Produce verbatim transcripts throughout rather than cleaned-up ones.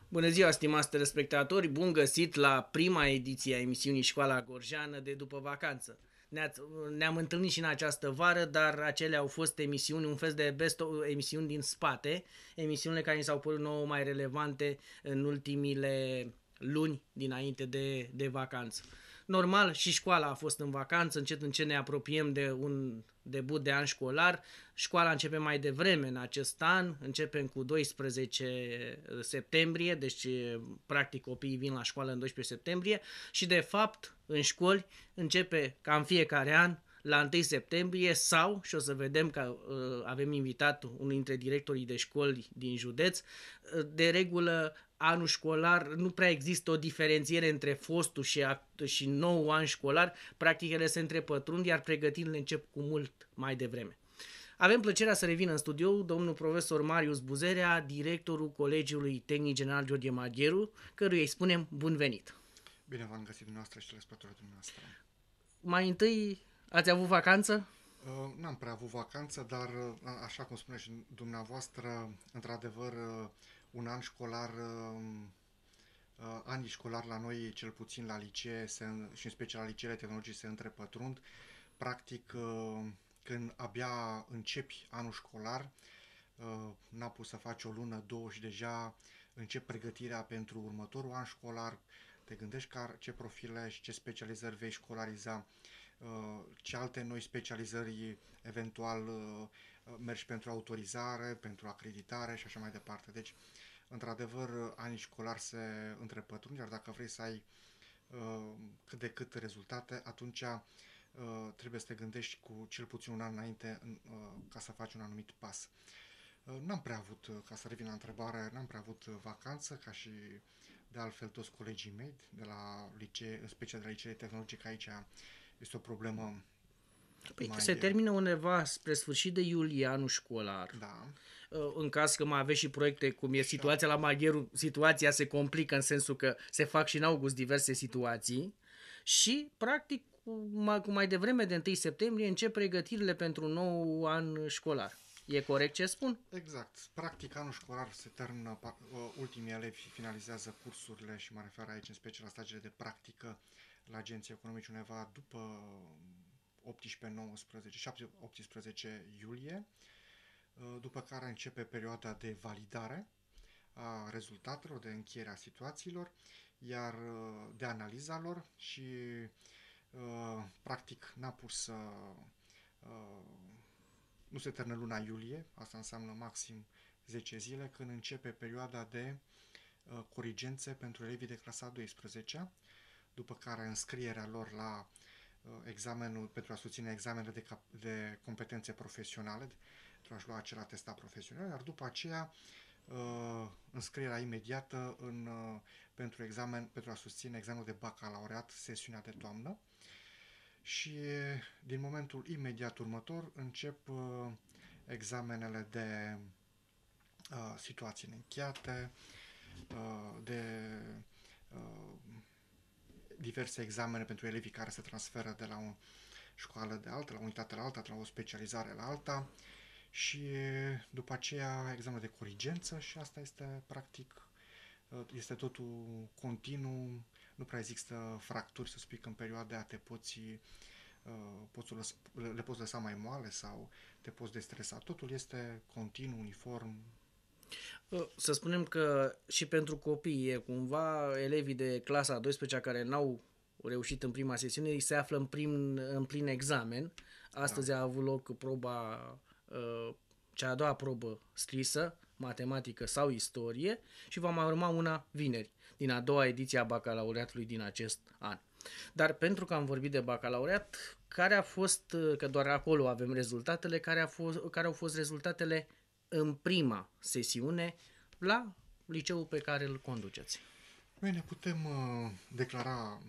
Bună ziua, stimați telespectatori! Bun găsit la prima ediție a emisiunii Școala Gorjeană de după vacanță. Ne-am întâlnit și în această vară, dar acelea au fost emisiuni, un fel de best of, emisiuni din spate, emisiunile care ni s-au părut nouă mai relevante în ultimile luni dinainte de, de vacanță. Normal, și școala a fost în vacanță, încet încet ne apropiem de un debut de an școlar. Școala începe mai devreme în acest an, începem cu doisprezece septembrie, deci practic copiii vin la școală în doisprezece septembrie și de fapt în școli începe ca în fiecare an la întâi septembrie sau, și o să vedem că uh, avem invitat unul dintre directorii de școli din județ, uh, de regulă anul școlar nu prea există o diferențiere între fostul și, act- și nou an școlar, practic ele se întrepătrund, iar pregătirile încep cu mult mai devreme. Avem plăcerea să revină în studio domnul profesor Marius Buzerea, directorul Colegiului Tehnic General George Magheru, căruia îi spunem bun venit. Bine v-am găsit dumneavoastră și telespectatorii dumneavoastră. Mai întâi, ați avut vacanță? Uh, n-am prea avut vacanță, dar uh, așa cum spuneți și dumneavoastră, într-adevăr, uh, un an școlar, uh, uh, anii școlari la noi, cel puțin la licee se, și în special la liceele tehnologii, se întrepătrund. Practic, uh, când abia începi anul școlar, uh, n-a pus să faci o lună, două și deja încep pregătirea pentru următorul an școlar. Te gândești ca, ce profile și ce specializări vei școlariza, uh, ce alte noi specializări eventual uh, mergi pentru autorizare, pentru acreditare și așa mai departe. Deci, într-adevăr, anii școlari se întrepătrund, iar dacă vrei să ai uh, cât de cât rezultate, atunci uh, trebuie să te gândești cu cel puțin un an înainte uh, ca să faci un anumit pas. Uh, n-am prea avut, uh, ca să revin la întrebare, n-am prea avut uh, vacanță, ca și de altfel toți colegii mei de la licee, în special de la licee tehnologic, aici este o problemă Păi mai... se termină undeva spre sfârșit de iulie anul școlar. Da. În caz că mai aveți și proiecte, cum e Și situația la Magheru, situația se complică în sensul că se fac și în august diverse situații și, practic, cu mai, cu mai devreme de întâi septembrie încep pregătirile pentru un nou an școlar. E corect ce spun? Exact. Practic, anul școlar se termină, uh, ultimii elevi finalizează cursurile și mă refer aici în special la stagiile de practică la agenții economici undeva după optsprezece nouăsprezece, șaptesprezece optsprezece iulie, uh, după care începe perioada de validare a rezultatelor, de încheiere a situațiilor, iar uh, de analiza lor și uh, practic n-a pus să uh, nu se termină luna iulie, asta înseamnă maxim zece zile, când începe perioada de uh, corigențe pentru elevii de clasa a douăsprezecea, după care înscrierea lor la uh, examenul, pentru a susține examenele de, de competențe profesionale, pentru a-și lua acel atestat profesional, iar după aceea uh, înscrierea imediată în, uh, pentru, examen, pentru a susține examenul de bacalaureat, sesiunea de toamnă. Și din momentul imediat următor încep uh, examenele de uh, situații neîncheiate, uh, de uh, diverse examene pentru elevii care se transferă de la o școală de alta, la o unitate la alta, de la o specializare la alta și după aceea examen de corigență și asta este practic, uh, este totul continuu, nu prea există fracturi, să spic, în perioada te poți Poți lăsa, le poți lăsa mai moale sau te poți destresa. Totul este continuu, uniform. Să spunem că și pentru copii e cumva elevii de clasa a douăsprezecea care n-au reușit în prima sesiune, se află în, prim, în plin examen. Astăzi da. A avut loc proba, uh, cea a doua probă scrisă, matematică sau istorie și va mai urma una vineri, din a doua ediție a bacalaureatului din acest an. Dar pentru că am vorbit de bacalaureat, care a fost, că doar acolo avem rezultatele, care, a fost, care au fost rezultatele în prima sesiune la liceul pe care îl conduceți? Noi ne putem uh, declara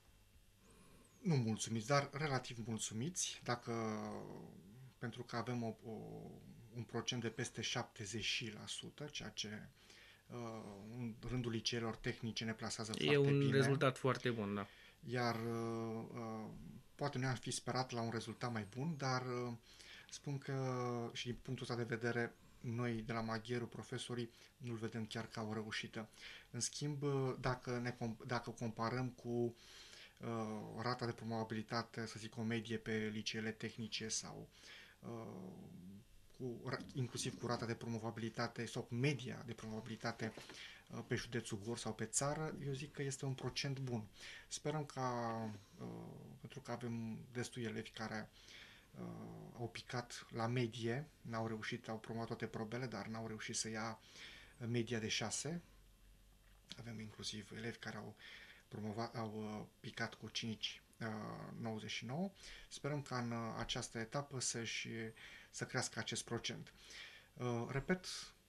nu mulțumiți, dar relativ mulțumiți, dacă, pentru că avem o, o, un procent de peste șaptezeci la sută, ceea ce uh, în rândul liceelor tehnice ne plasează E foarte bine. un rezultat foarte bun, da. Iar uh, uh, poate ne-am fi sperat la un rezultat mai bun, dar uh, spun că și din punctul ăsta de vedere noi de la Magheru, profesorii, nu-l vedem chiar ca o reușită. În schimb, dacă, ne, dacă comparăm cu uh, rata de promovabilitate, să zic, o medie pe liceele tehnice sau uh, cu, inclusiv cu rata de promovabilitate sau cu media de promovabilitate uh, pe județul Gorj sau pe țară, eu zic că este un procent bun. Sperăm ca, uh, pentru că avem destui elevi care uh, au picat la medie, n-au reușit, au promovat toate probele, dar n-au reușit să ia media de șase. Avem inclusiv elevi care au promovat, au uh, picat cu cinci virgulă nouăzeci și nouă. Sperăm ca în uh, această etapă să-și, să crească acest procent. Uh, repet,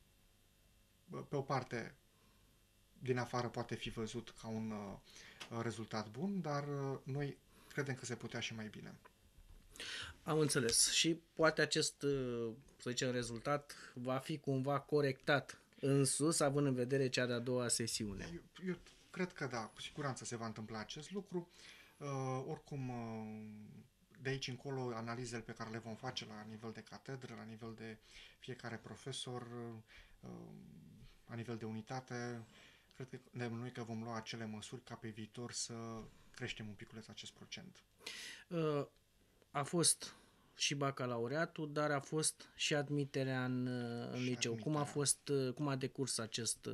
pe o parte, din afară poate fi văzut ca un uh, rezultat bun, dar uh, noi credem că se putea și mai bine. Am înțeles. Și poate acest, să zicem, rezultat va fi cumva corectat în sus, având în vedere cea de-a doua sesiune. Eu, eu cred că da, cu siguranță se va întâmpla acest lucru. Uh, oricum, uh, de aici încolo, analizele pe care le vom face la nivel de catedră, la nivel de fiecare profesor, uh, la nivel de unitate, cred că de noi că vom lua acele măsuri ca pe viitor să creștem un piculeț acest procent. Uh, a fost și bacalaureatul, dar a fost și admiterea în, în liceu. Admiterea. Cum a fost, cum a decurs acest,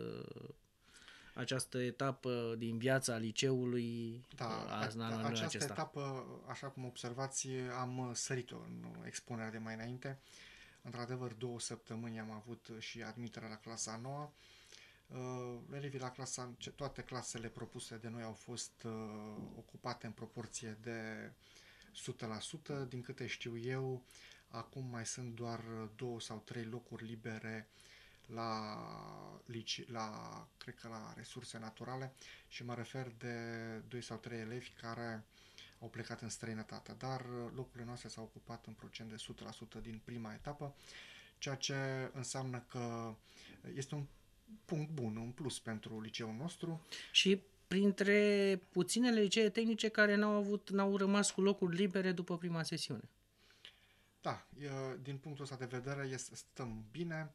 această etapă din viața liceului? Da, a, da această acesta. etapă, așa cum observați, am sărit-o în expunerea de mai înainte. Într-adevăr, două săptămâni am avut și admiterea la clasa a noua. Uh, elevii la clasa, toate clasele propuse de noi au fost uh, ocupate în proporție de o sută la sută. Din câte știu eu, acum mai sunt doar două sau trei locuri libere la, la, cred că la resurse naturale și mă refer de doi sau trei elevi care au plecat în străinătate, dar locurile noastre s-au ocupat în procent de o sută la sută din prima etapă, ceea ce înseamnă că este un punct bun, un plus pentru liceul nostru. Și printre puținele licee tehnice care n-au avut, n-au rămas cu locuri libere după prima sesiune. Da, din punctul ăsta de vedere este, stăm bine.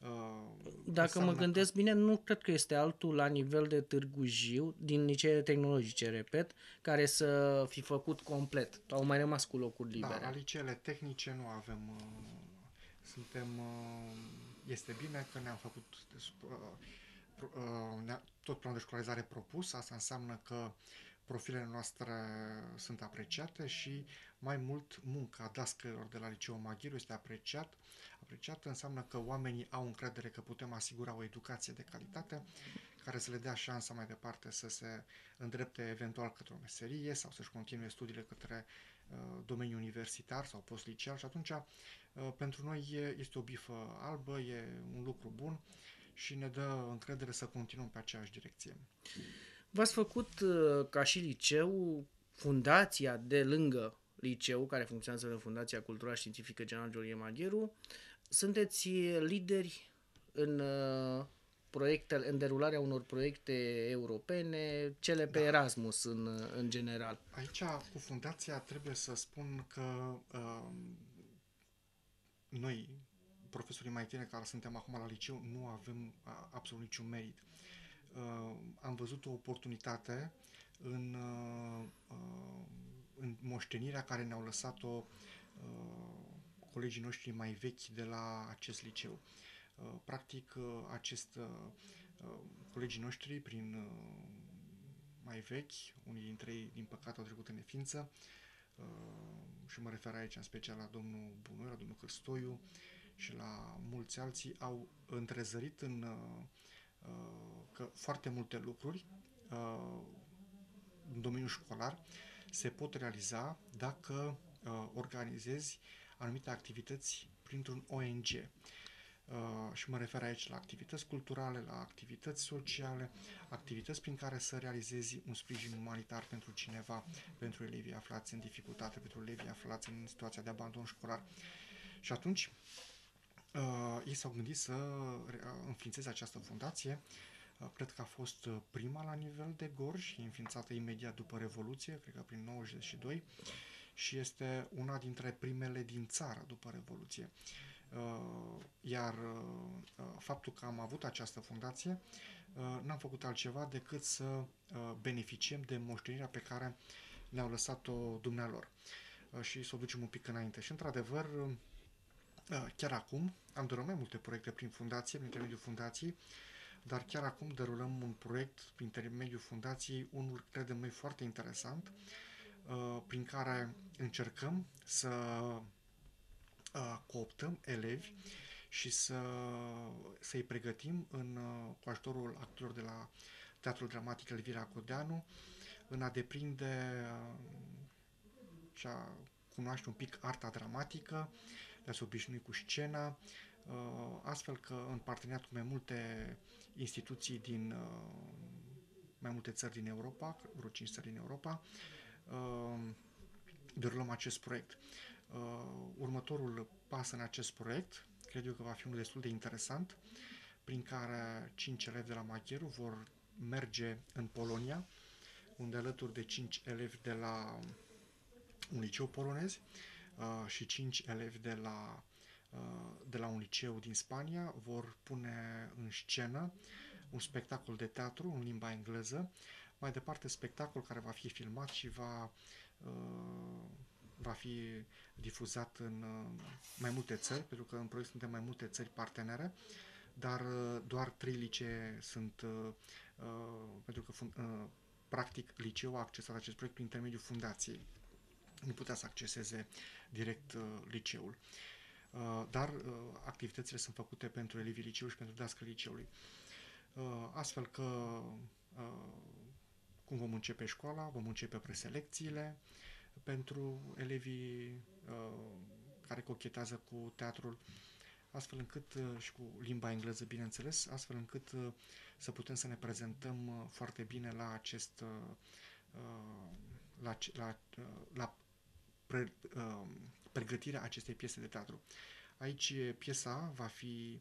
Dacă mă gândesc că... bine, nu cred că este altul la nivel de Târgu Jiu, din liceele tehnologice, repet, care să fi făcut complet. Au mai rămas cu locuri libere. Da, la liceele tehnice nu avem... Suntem... Este bine că ne-am făcut tot planul de școlarizare propus. Asta înseamnă că profilele noastre sunt apreciate și mai mult munca dascălilor de la Liceul Maghiru este apreciat. Apreciată înseamnă că oamenii au încredere că putem asigura o educație de calitate care să le dea șansa mai departe să se îndrepte eventual către o meserie sau să-și continue studiile către uh, domeniul universitar sau postliceal și atunci uh, pentru noi e, este o bifă albă, e un lucru bun și ne dă încredere să continuăm pe aceeași direcție. V-ați făcut, ca și liceu, fundația de lângă liceu, care funcționează în Fundația Culturală Științifică General Gheorghe Magheru. Sunteți lideri în proiectele, în derularea unor proiecte europene, cele pe da. Erasmus în, în general. Aici, cu fundația, trebuie să spun că uh, noi, profesorii mai tineri care suntem acum la liceu, nu avem uh, absolut niciun merit. Uh, am văzut o oportunitate în, uh, în moștenirea care ne-au lăsat-o uh, colegii noștri mai vechi de la acest liceu. Uh, practic, uh, acest uh, colegii noștri, prin uh, mai vechi, unii dintre ei, din păcate, au trecut în neființă, uh, și mă refer aici în special la domnul Bunoi, la domnul Cârstoiu și la mulți alții, au întrezărit în uh, că foarte multe lucruri uh, în domeniul școlar se pot realiza dacă uh, organizezi anumite activități printr-un O N G. Uh, și mă refer aici la activități culturale, la activități sociale, activități prin care să realizezi un sprijin umanitar pentru cineva, pentru elevii aflați în dificultate, pentru elevii aflați în situația de abandon școlar. Și atunci Uh, ei s-au gândit să înființeze această fundație. Uh, cred că a fost prima la nivel de Gorj, înființată imediat după Revoluție, cred că prin nouăzeci și doi, și este una dintre primele din țară după Revoluție. Iar faptul că am avut această fundație, n-am făcut altceva decât să beneficiem de moștenirea pe care ne-au lăsat-o dumnealor și să o ducem un pic înainte. Și, într-adevăr, chiar acum am derulat mai multe proiecte prin fundație, prin intermediul fundației, dar chiar acum derulăm un proiect prin intermediul fundației, unul, credem noi, foarte interesant, prin care încercăm să cooptăm elevi și să, să-i pregătim în, cu ajutorul actorilor de la Teatrul Dramatic Elvira Codeanu în a deprinde și a cunoaște un pic arta dramatică, de a se obișnui cu scena, astfel că în parteneriat cu mai multe instituții din mai multe țări din Europa, vreo cinci țări din Europa, derulăm acest proiect. Următorul pas în acest proiect, cred eu că va fi unul destul de interesant, prin care cinci elevi de la Magheru vor merge în Polonia, unde alături de cinci elevi de la un liceu polonez și cinci elevi de la, de la un liceu din Spania vor pune în scenă un spectacol de teatru în limba engleză, mai departe spectacol care va fi filmat și va, va fi difuzat în mai multe țări, pentru că în proiect suntem mai multe țări partenere, dar doar trei licee sunt, pentru că practic liceul a accesat acest proiect prin intermediul fundației. Nu putea să acceseze direct liceul. Dar activitățile sunt făcute pentru elevii liceului și pentru dascălii liceului. Astfel că, cum vom începe școala, vom începe preselecțiile pentru elevii care cochetează cu teatrul, astfel încât, și cu limba engleză, bineînțeles, astfel încât să putem să ne prezentăm foarte bine la acest la, la, la pre, pregătirea acestei piese de teatru. Aici piesa va fi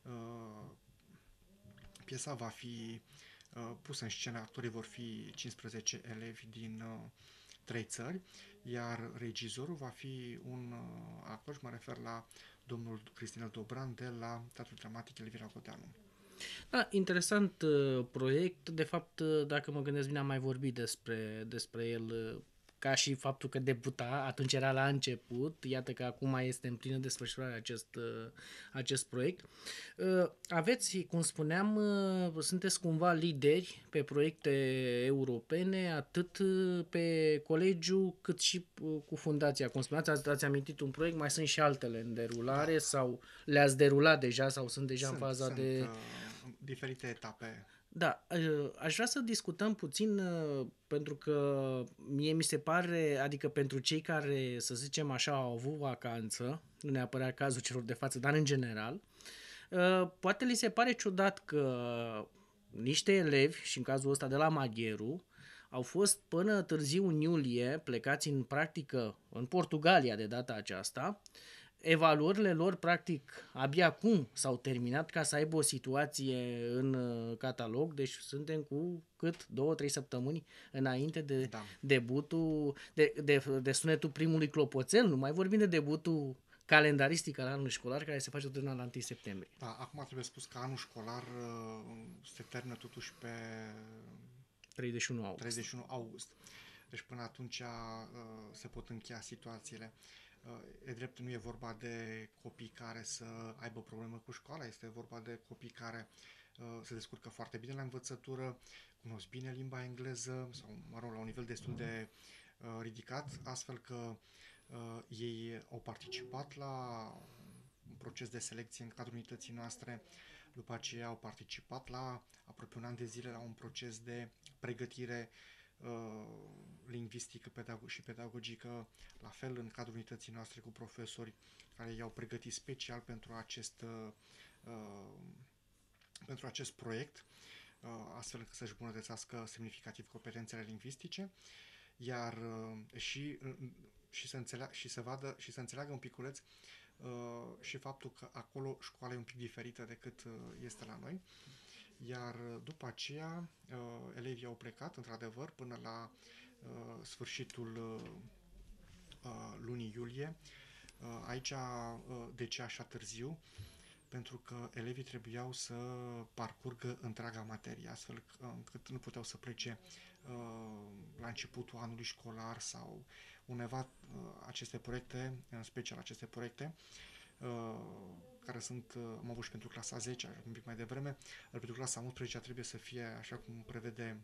piesa va fi pusă în scenă, actorii vor fi cincisprezece elevi din trei țări, iar regizorul va fi un actor, și mă refer la domnul Cristinel Dobran de la Teatrul Dramatic Elvira Codeanu. Da, interesant uh, proiect. De fapt, uh, dacă mă gândesc bine, am mai vorbit despre, despre el, uh, ca și faptul că debuta, atunci era la început, iată că acum este în plină desfășurare acest, uh, acest proiect. Uh, aveți, cum spuneam, uh, sunteți cumva lideri pe proiecte europene, atât uh, pe colegiu, cât și uh, cu fundația. Cum spuneați, ați, ați amintit un proiect, mai sunt și altele în derulare, da, sau le-ați derulat deja sau sunt deja sunt, în faza sunt, de... Uh, diferite etape. Da, aș vrea să discutăm puțin, pentru că mie mi se pare, adică pentru cei care, să zicem așa, au avut vacanță, nu neapărat cazul celor de față, dar în general, poate li se pare ciudat că niște elevi, și în cazul ăsta de la Magheru, au fost până târziu în iulie plecați în practică în Portugalia de data aceasta. Evaluările lor, practic, abia acum s-au terminat ca să aibă o situație în catalog, deci suntem cu cât două, trei săptămâni înainte de da. debutul, de, de, de sunetul primului clopoțel, nu mai vorbim de debutul calendaristic al anului școlar, care se face tot la întâi septembrie. Da, acum trebuie spus că anul școlar se termină totuși pe treizeci și unu august. treizeci și unu august. Deci până atunci se pot încheia situațiile. E drept, nu e vorba de copii care să aibă probleme cu școala, este vorba de copii care uh, se descurcă foarte bine la învățătură, cunosc bine limba engleză sau, mă rog, la un nivel destul de uh, ridicat, astfel că uh, ei au participat la un proces de selecție în cadrul unității noastre, după aceea au participat la aproape un an de zile la un proces de pregătire Uh, lingvistică pedago- și pedagogică, la fel în cadrul unității noastre cu profesori care i-au pregătit special pentru acest, uh, uh, pentru acest proiect, uh, astfel încât să-și îmbunătățească semnificativ competențele lingvistice, iar uh, și, uh, și, să înțeleagă, și, să vadă, și să înțeleagă un piculeț uh, și faptul că acolo școala e un pic diferită decât uh, este la noi. Iar după aceea, elevii au plecat, într-adevăr, până la sfârșitul lunii iulie, Aici, de ce așa târziu? Pentru că elevii trebuiau să parcurgă întreaga materie, astfel încât nu puteau să plece la începutul anului școlar sau undeva. Aceste proiecte, în special aceste proiecte, care sunt, am avut și pentru clasa zece, un pic mai devreme, dar pentru clasa unsprezecea trebuie să fie, așa cum prevede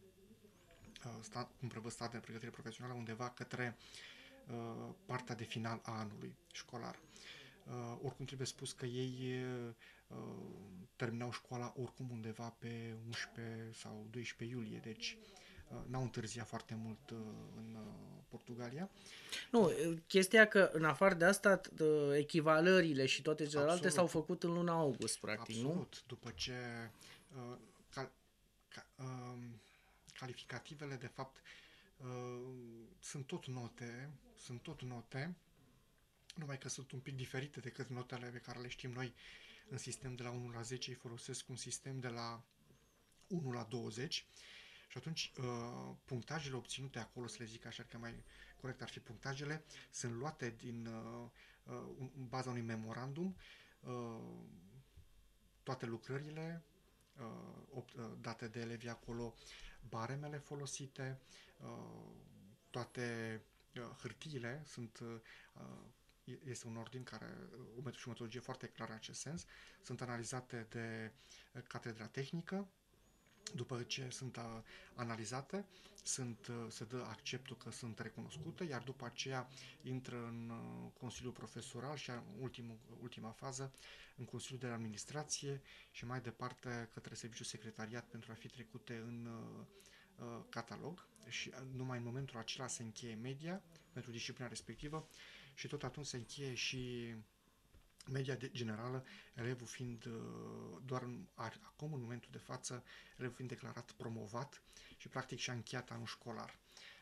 cum prevăd statele de pregătire profesională, undeva către partea de final a anului școlar. Oricum trebuie spus că ei terminau școala oricum undeva pe unsprezece sau doisprezece iulie, deci n-au întârziat foarte mult în Portugalia. Nu, chestia că în afară de asta echivalările și toate celelalte s-au făcut în luna august, practic, absolut, nu? Absolut, după ce uh, cal, ca, uh, calificativele de fapt uh, sunt tot note, sunt tot note, numai că sunt un pic diferite decât notele pe care le știm noi în sistem de la unu la zece, îi folosesc un sistem de la unu la douăzeci și atunci uh, punctajele obținute acolo, să le zic așa, că mai corect ar fi punctajele, sunt luate din uh, uh, în baza unui memorandum, uh, toate lucrările uh, date de elevi acolo, baremele folosite, uh, toate uh, hârtiile sunt uh, este un ordin care, o și o metodologie foarte clară în acest sens, sunt analizate de catedra tehnică. După ce sunt uh, analizate, sunt, uh, se dă acceptul că sunt recunoscute, iar după aceea intră în uh, Consiliul Profesoral și ultimul, ultima fază în Consiliul de Administrație și mai departe către Serviciul Secretariat pentru a fi trecute în uh, uh, catalog și numai în momentul acela se încheie media pentru disciplina respectivă și tot atunci se încheie și media generală, elevul fiind doar în, acum, în momentul de față, elevul fiind declarat promovat și practic și-a încheiat anul școlar.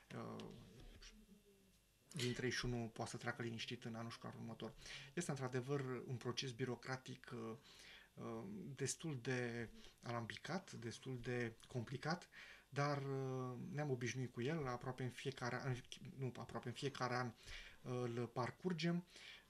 Din treizeci și unu poate să treacă liniștit în anul școlar următor. Este într-adevăr un proces birocratic destul de alambicat, destul de complicat, dar ne-am obișnuit cu el, aproape în fiecare an, nu, aproape în fiecare an îl parcurgem.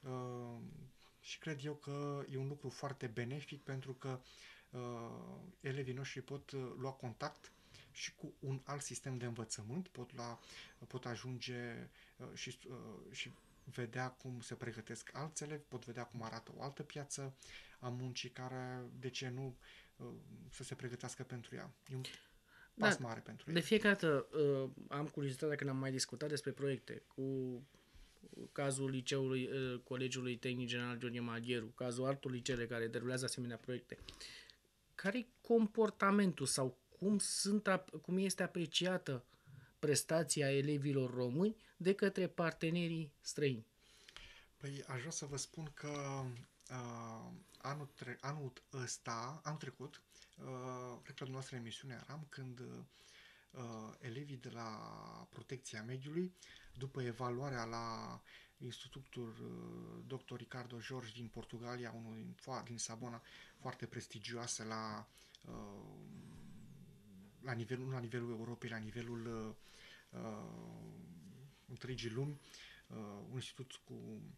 Și cred eu că e un lucru foarte benefic pentru că uh, elevii noștri pot uh, lua contact și cu un alt sistem de învățământ, pot, lua, pot ajunge uh, și, uh, și vedea cum se pregătesc alți elevi, pot vedea cum arată o altă piață a muncii care, de ce nu, uh, să se pregătească pentru ea. E un pas da, mare pentru de ei. fiecare dată uh, am curiozitatea când am mai discutat despre proiecte cu cazul liceului, Colegiului Tehnic General Gheorghe Magheru, cazul altor licee care derulează asemenea proiecte. Care-i comportamentul sau cum, sunt, cum este apreciată prestația elevilor români de către partenerii străini? Păi aș vrea să vă spun că uh, anul, tre- anul ăsta, anul trecut, uh, cred că la noastră emisiune eram când uh, elevii de la Protecția Mediului, după evaluarea la Institutul uh, doctor Ricardo Jorge din Portugalia, unul din, din Sabona, foarte prestigioasă la, uh, la, nivelul, la nivelul Europei, la nivelul uh, întregii lumi, uh, un institut cu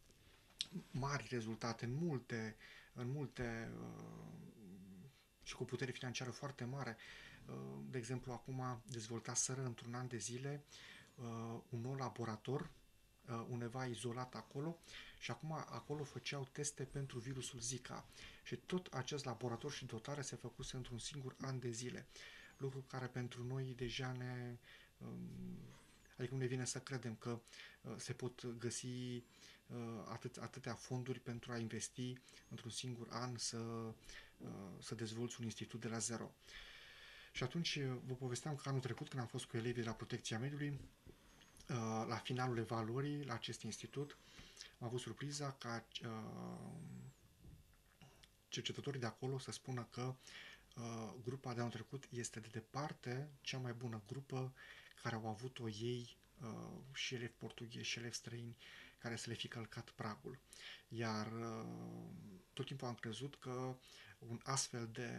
mari rezultate în multe, în multe uh, și cu putere financiară foarte mare. Uh, de exemplu, acum dezvoltaseră într-un an de zile uh, un nou laborator uh, undeva izolat acolo și acum acolo făceau teste pentru virusul Zika și tot acest laborator și dotare se făcuse într-un singur an de zile, lucru care pentru noi deja ne um, adică nu ne vine să credem că uh, se pot găsi uh, atât, atâtea fonduri pentru a investi într-un singur an să, uh, să dezvolți un institut de la zero. Și atunci vă povesteam că anul trecut, când am fost cu elevii la Protecția Mediului, uh, la finalul evaluării la acest institut, am avut surpriza ca uh, cercetătorii de acolo să spună că uh, grupa de anul trecut este de departe cea mai bună grupă care au avut-o ei uh, și elevi portughezi și elevi străini care să le fi călcat pragul. Iar uh, tot timpul am crezut că un astfel de,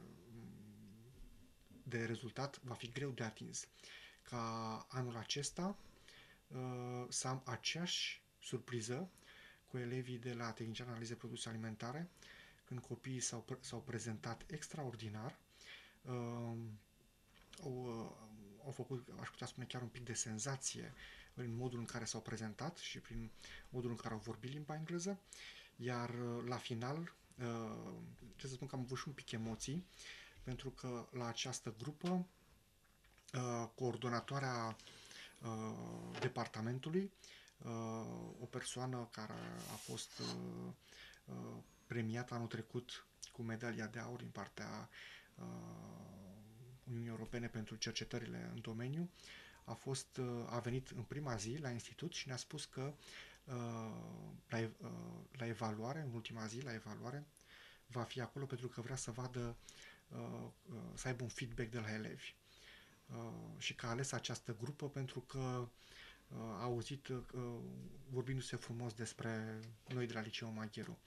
de rezultat va fi greu de atins. Ca anul acesta uh, să am aceeași surpriză cu elevii de la Tehnician Analize Produse Alimentare, când copiii s-au, s-au prezentat extraordinar. Uh, au, uh, au făcut, aș putea spune, chiar un pic de senzație în modul în care s-au prezentat și prin modul în care au vorbit limba engleză. Iar uh, la final, uh, trebuie să spun că am avut și un pic emoții, pentru că la această grupă, uh, coordonatoarea uh, departamentului, uh, o persoană care a fost uh, uh, premiată anul trecut cu medalia de aur din partea uh, Uniunii Europene pentru cercetările în domeniu, a, fost, a venit în prima zi la institut și ne-a spus că la, la evaluare, în ultima zi, la evaluare, va fi acolo pentru că vrea să vadă, să aibă un feedback de la elevi. Și că a ales această grupă pentru că a auzit vorbindu-se frumos despre noi de la Liceul Magheru.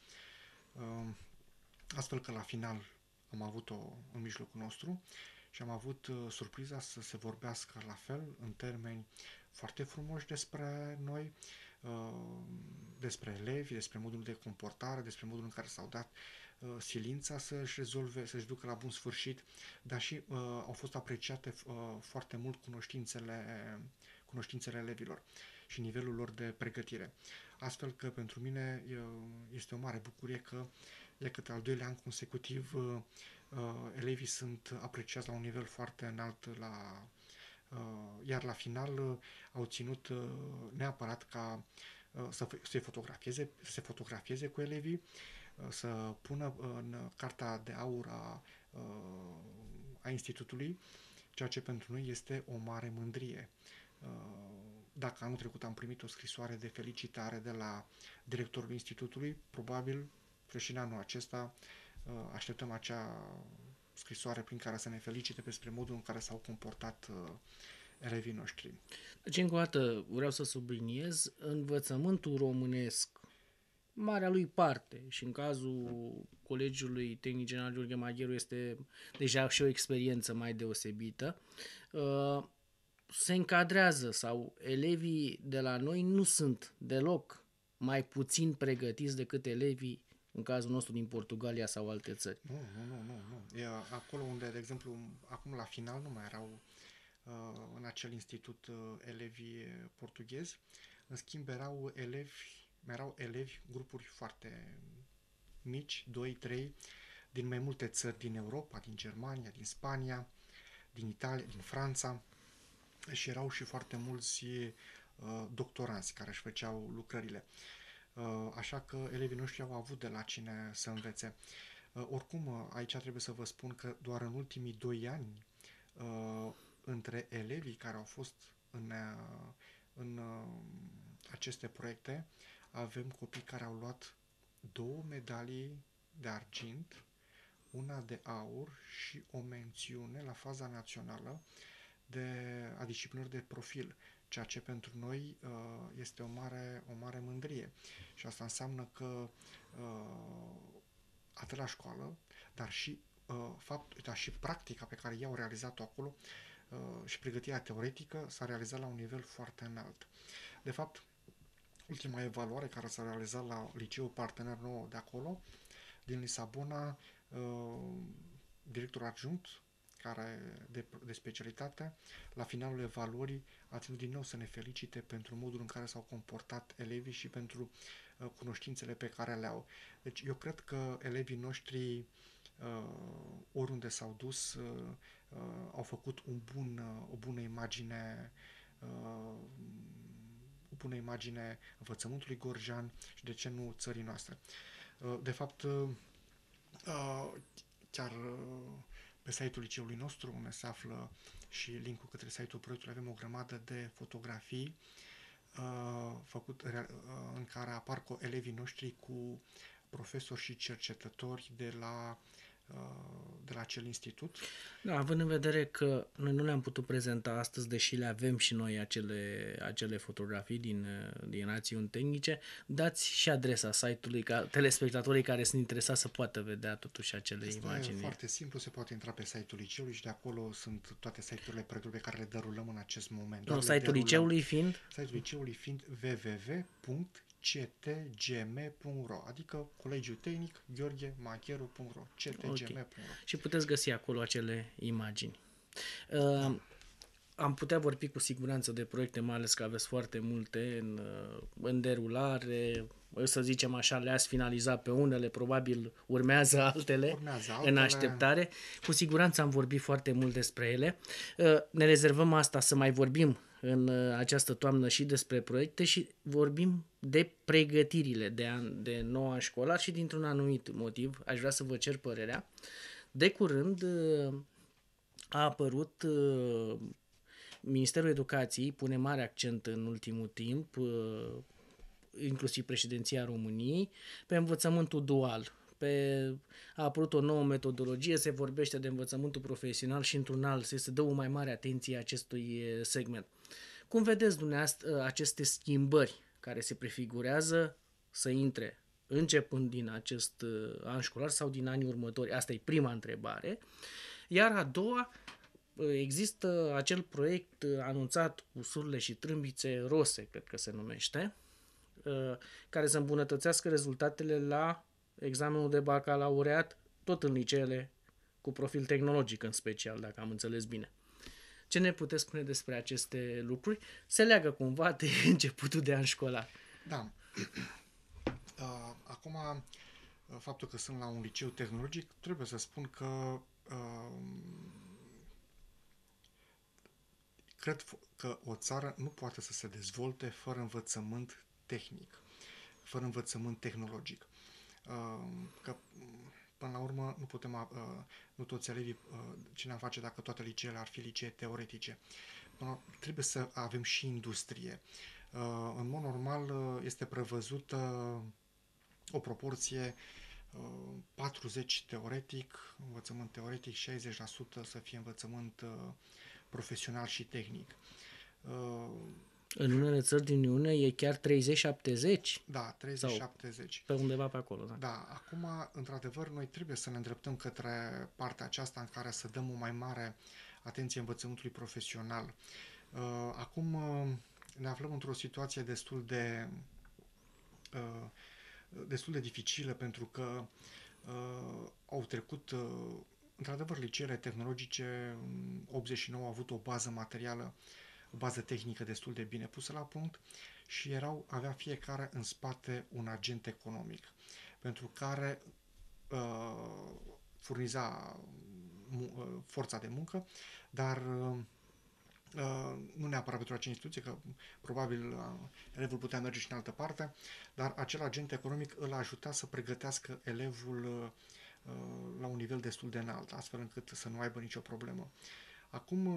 Astfel că la final am avut-o în mijlocul nostru și am avut uh, surpriza să se vorbească la fel, în termeni foarte frumoși despre noi, uh, despre elevi, despre modul de comportare, despre modul în care s-au dat uh, silința să-și rezolve, să-și ducă la bun sfârșit, dar și uh, au fost apreciate uh, foarte mult cunoștințele, cunoștințele elevilor și nivelul lor de pregătire. Astfel că pentru mine este o mare bucurie că de către al doilea an consecutiv uh, uh, elevii sunt apreciați la un nivel foarte înalt, la, uh, iar la final uh, au ținut uh, neapărat ca uh, să se fotografieze, să se fotografieze cu elevii, uh, să pună în carta de aur a, uh, a institutului, ceea ce pentru noi este o mare mândrie. Uh, dacă anul trecut am primit o scrisoare de felicitare de la directorul institutului, probabil că și în anul acesta așteptăm acea scrisoare prin care să ne felicite despre modul în care s-au comportat elevii noștri. Deci, încă o dată, vreau să subliniez, învățământul românesc, marea lui parte, și în cazul Colegiului Tehnic General Gheorghe Magheru este deja și o experiență mai deosebită, se încadrează sau elevii de la noi nu sunt deloc mai puțin pregătiți decât elevii în cazul nostru din Portugalia sau alte țări. Nu, nu, nu, nu. nu. E acolo unde, de exemplu, acum la final nu mai erau uh, în acel institut uh, elevii portughezi, în schimb erau elevi, erau elevi, grupuri foarte mici, doi, trei, din mai multe țări din Europa, din Germania, din Spania, din Italia, din Franța, și erau și foarte mulți uh, doctoranți care își făceau lucrările. Așa că elevii noștri au avut de la cine să învețe. Oricum, aici trebuie să vă spun că doar în ultimii doi ani, între elevii care au fost în, în aceste proiecte, avem copii care au luat două medalii de argint, una de aur și o mențiune la faza națională de, a disciplinelor de profil, ceea ce pentru noi uh, este o mare, o mare mândrie. Și asta înseamnă că uh, atât la școală, dar și, uh, fapt, dar și practica pe care i-au realizat-o acolo uh, și pregătirea teoretică s-a realizat la un nivel foarte înalt. De fapt, ultima evaluare care s-a realizat la liceul partener nou de acolo, din Lisabona, uh, directorul adjunct care de, de specialitate, la finalul evaluării a ținut din nou să ne felicite pentru modul în care s-au comportat elevii și pentru uh, cunoștințele pe care le au. Deci eu cred că elevii noștri, uh, oriunde s-au dus, uh, uh, au făcut un bun, uh, o bună imagine uh, o bună imagine învățământului gorjean și, de ce nu, țării noastre. Uh, de fapt, uh, chiar uh, pe site-ul liceului nostru, unde se află și link-ul către site-ul proiectului, avem o grămadă de fotografii uh, făcut, uh, în care apar cu elevii noștri cu profesori și cercetători de la, uh, de la acel institut. Da, având în vedere că noi nu le-am putut prezenta astăzi, deși le avem și noi acele, acele fotografii din, din rațiuni tehnice, dați și adresa site-ului ca telespectatorii care sunt interesați să poată vedea totuși acele Asta imagini. E foarte simplu, se poate intra pe site-ul liceului și de acolo sunt toate site-urile proiectului pe care le derulăm în acest moment. Nu, site-ul liceului fiind? Site-ul liceului fiind w w w punct c t g m punct r o, adică Colegiul Tehnic Gheorghe Macheru punct r o, c t g m punct r o. Okay. Și puteți găsi acolo acele imagini. Uh, Da. Am putea vorbi cu siguranță de proiecte, mai ales că aveți foarte multe în, în derulare, să zicem așa, le-ați finalizat pe unele, probabil urmează altele, Urmează altele. în așteptare. Cu siguranță am vorbit foarte mult despre ele. Ne rezervăm asta să mai vorbim în această toamnă și despre proiecte și vorbim de pregătirile de, an, de nou an școlar și dintr-un anumit motiv, aș vrea să vă cer părerea. De curând a apărut... Ministerul Educației pune mare accent în ultimul timp, inclusiv președinția României, pe învățământul dual. Pe, a apărut o nouă metodologie, se vorbește de învățământul profesional și într-un alt se, se dă o mai mare atenție acestui segment. Cum vedeți dumneavoastră aceste schimbări care se prefigurează să intre începând din acest an școlar sau din anii următori? Asta e prima întrebare. Iar a doua, există acel proiect anunțat cu surle și trâmbițe, ROSE, cred că se numește, care să îmbunătățească rezultatele la examenul de bacalaureat, tot în liceele cu profil tehnologic în special, dacă am înțeles bine. Ce ne puteți spune despre aceste lucruri? Se leagă cumva de începutul de an școlar. Da. Acum, faptul că sunt la un liceu tehnologic, trebuie să spun că cred că o țară nu poate să se dezvolte fără învățământ tehnic, fără învățământ tehnologic. Că, până la urmă, nu putem, nu toți elevii, ce ne-am face dacă toate liceele ar fi licee teoretice. Trebuie să avem și industrie. În mod normal, este prevăzută o proporție patruzeci teoretic, învățământ teoretic, șaizeci la sută să fie învățământ profesional și tehnic. În unele țări din Uniune e chiar treizeci șaptezeci? Da, treizeci șaptezeci. Pe undeva pe acolo, da. Da, acum, într-adevăr, noi trebuie să ne îndreptăm către partea aceasta în care să dăm o mai mare atenție învățământului profesional. Acum ne aflăm într-o situație destul de destul de dificilă pentru că au trecut într-adevăr, liceele tehnologice în optzeci și nouă au avut o bază materială, o bază tehnică destul de bine pusă la punct și erau, avea fiecare în spate un agent economic pentru care uh, furniza uh, forța de muncă, dar uh, nu neapărat pentru acea instituție, că probabil uh, elevul putea merge și în altă parte, dar acel agent economic îl ajuta să pregătească elevul uh, la un nivel destul de înalt, astfel încât să nu aibă nicio problemă. Acum,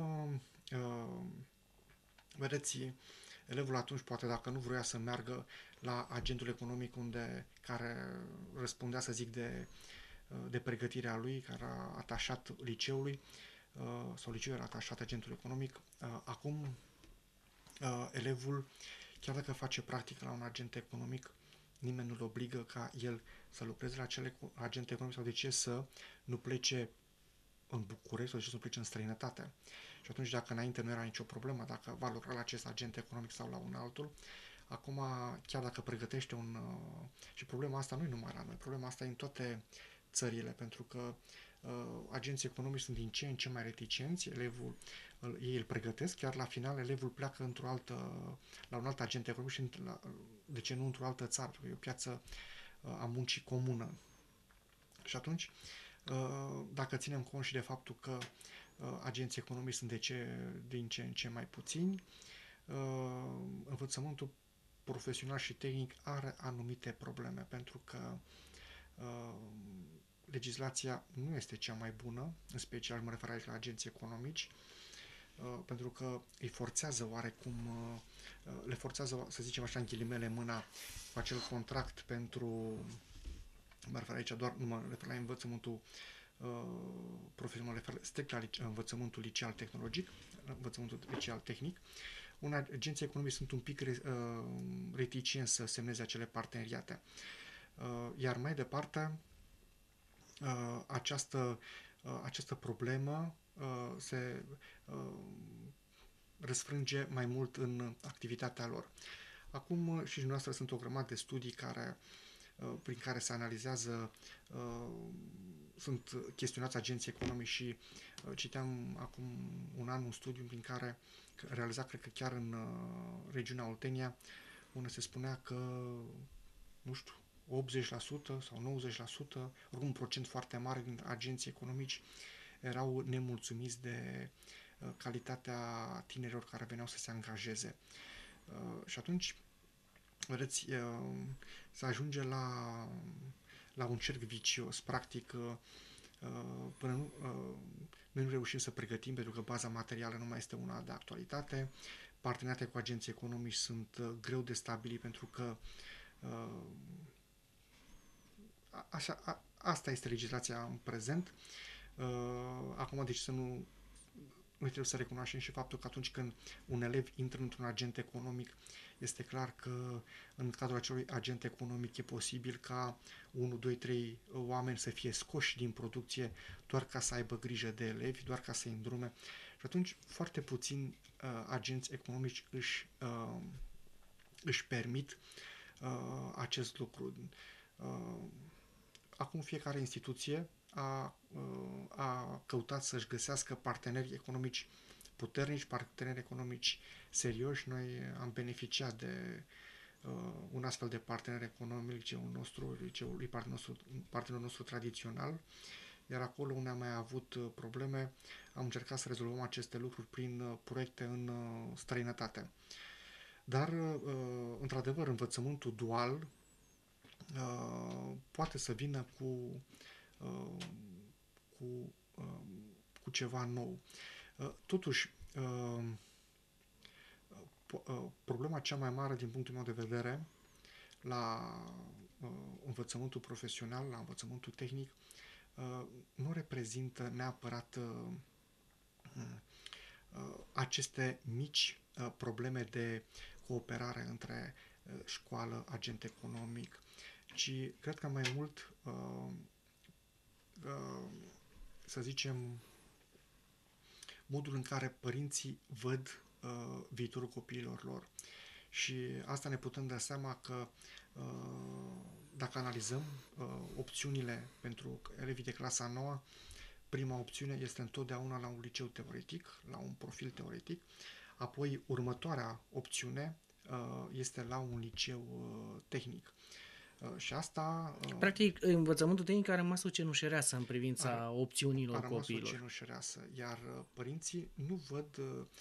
vedeți, elevul atunci, poate dacă nu vrea să meargă la agentul economic unde, care răspundea, să zic, de, de pregătirea lui, care era atașat liceului, sau liceul era atașat agentul economic, acum elevul, chiar dacă face practică la un agent economic, nimeni nu-l obligă ca el să lucreze la acele agente economice sau de ce să nu plece în București sau de ce să nu plece în străinătate. Și atunci, dacă înainte nu era nicio problemă, dacă va lucra la acest agent economic sau la un altul, acum, chiar dacă pregătește un... Și problema asta nu e numai la noi, problema asta e în toate țările, pentru că uh, agenții economici sunt din ce în ce mai reticenți, elevul, ei îl pregătesc, chiar la final elevul pleacă într-o altă, la un alt agent economic și la, de ce nu într-o altă țară, e o piață uh, a muncii comună. Și atunci, uh, dacă ținem cont și de faptul că uh, agenții economici sunt de ce, din ce în ce mai puțini, uh, învățământul profesional și tehnic are anumite probleme, pentru că uh, legislația nu este cea mai bună, în special mă refer aici la agenții economici, uh, pentru că îi forțează oarecum, uh, le forțează, să zicem așa, în ghilimele, mâna cu acel contract pentru, mă refer aici doar, nu mă refer la învățământul uh, profesional, mă refer strict la lice, învățământul liceal tehnologic, învățământul liceal tehnic. Unele agenții economici sunt un pic uh, reticenți să semneze acele parteneriate. Uh, iar mai departe, uh, această, uh, această problemă uh, se uh, răsfrânge mai mult în activitatea lor. Acum și dumneavoastră sunt o grămadă de studii care, prin care se analizează, sunt chestionați agenții economici și citeam acum un an un studiu prin care realiza, cred că chiar în regiunea Oltenia, unde se spunea că, nu știu, optzeci la sută sau nouăzeci la sută, oricum un procent foarte mare din agenții economici erau nemulțumiți de calitatea tinerilor care veneau să se angajeze. Și atunci, vedeți, se ajunge la, la un cerc vicios. Practic, până nu, noi nu reușim să pregătim, pentru că baza materială nu mai este una de actualitate. Parteneriatele cu agenții economici sunt greu de stabilit, pentru că așa, a, asta este legislația în prezent. Acum, deci să nu noi trebuie să recunoaștem și faptul că atunci când un elev intră într-un agent economic, este clar că în cadrul acelui agent economic e posibil ca unu, doi, trei oameni să fie scoși din producție doar ca să aibă grijă de elevi, doar ca să-i îndrume. Și atunci foarte puțini uh, agenți economici își, uh, își permit uh, acest lucru. Uh, acum fiecare instituție a, a căutat să-și găsească parteneri economici puternici, parteneri economici serioși. Noi am beneficiat de uh, un astfel de partener economic, liceul nostru, liceul, partenerul nostru, partenerul nostru tradițional, iar acolo unde am mai avut probleme, am încercat să rezolvăm aceste lucruri prin uh, proiecte în uh, străinătate. Dar, uh, într-adevăr, învățământul dual uh, poate să vină cu Cu, cu ceva nou. Totuși, problema cea mai mare din punctul meu de vedere la învățământul profesional, la învățământul tehnic, nu reprezintă neapărat aceste mici probleme de cooperare între școală, agent economic, ci cred că mai mult să zicem, modul în care părinții văd uh, viitorul copiilor lor. Și asta ne putem da seama că uh, dacă analizăm uh, opțiunile pentru elevii de clasa nouă, prima opțiune este întotdeauna la un liceu teoretic, la un profil teoretic, apoi următoarea opțiune uh, este la un liceu uh, tehnic. Și asta... Practic, învățământul tehnic a rămas o cenușăreasă în privința a, opțiunilor a rămas copiilor. o cenușăreasă, iar părinții nu văd...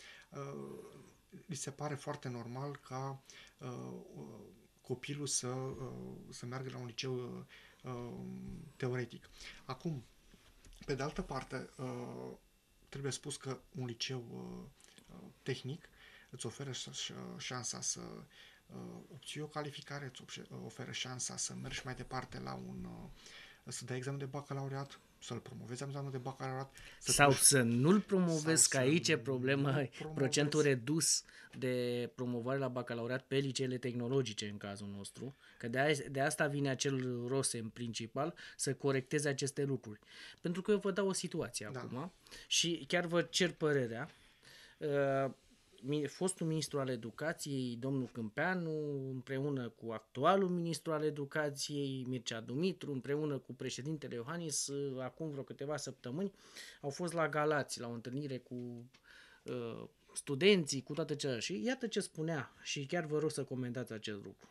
Uh, li se pare foarte normal ca uh, copilul să, uh, să meargă la un liceu uh, teoretic. Acum, pe de altă parte, uh, trebuie spus că un liceu uh, tehnic îți oferă șansa să obții o calificare, îți oferă șansa să mergi mai departe la un, să dai examen de bacalaureat, să-l promovezi examenul de bacalaureat. Să sau puși, să nu-l promovezi, că aici e problemă, procentul redus de promovare la bacalaureat pe liceele tehnologice în cazul nostru, că de, a, de asta vine acel rose în principal, să corecteze aceste lucruri. Pentru că eu vă dau o situație da. acum și chiar vă cer părerea. Uh, fostul ministru al educației, domnul Câmpeanu, împreună cu actualul ministru al educației, Mircea Dumitru, împreună cu președintele Iohannis, acum vreo câteva săptămâni, au fost la Galați, la o întâlnire cu uh, studenții, cu toate celelalte. Și iată ce spunea, și chiar vă rog să comentați acest lucru.